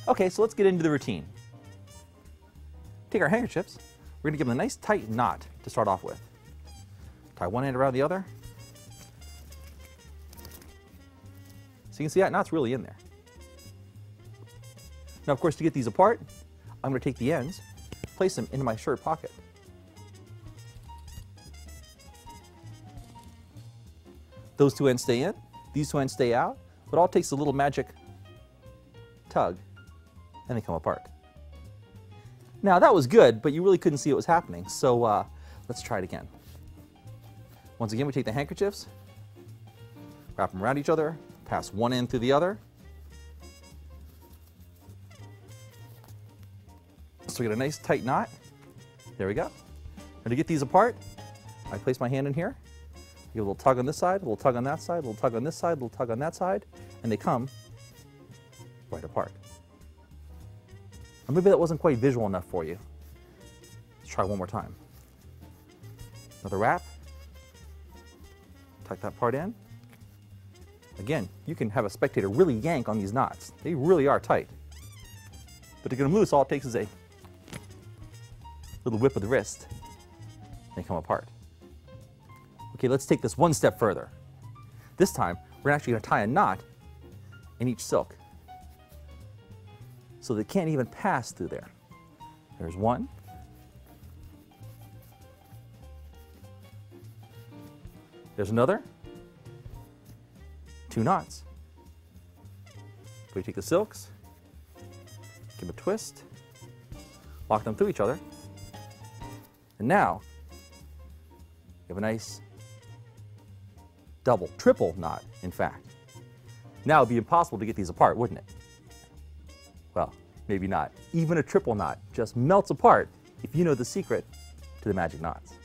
Okay, so let's get into the routine. Take our handkerchiefs. We're going to give them a nice tight knot to start off with. Tie one end around the other. So you can see that knot's really in there. Now, of course, to get these apart, I'm going to take the ends, place them into my shirt pocket. Those two ends stay in, these two ends stay out, but it all takes a little magic tug, and they come apart. Now, that was good, but you really couldn't see what was happening, so let's try it again. Once again, we take the handkerchiefs, wrap them around each other, pass one end through the other. So we get a nice tight knot. There we go. Now to get these apart, I place my hand in here, give a little tug on this side, a little tug on that side, a little tug on this side, a little tug on that side, and they come right apart. Or maybe that wasn't quite visual enough for you. Let's try one more time. Another wrap. Tuck that part in. Again, you can have a spectator really yank on these knots. They really are tight. But to get them loose, all it takes is a little whip of the wrist. They come apart. Okay, let's take this one step further. This time, we're actually going to tie a knot in each silk, so they can't even pass through there. There's one. There's another. Two knots. We take the silks, give them a twist, lock them through each other, and now you have a nice double, triple knot, in fact. Now it would be impossible to get these apart, wouldn't it? Well, maybe not. Even a triple knot just melts apart if you know the secret to the magic knots.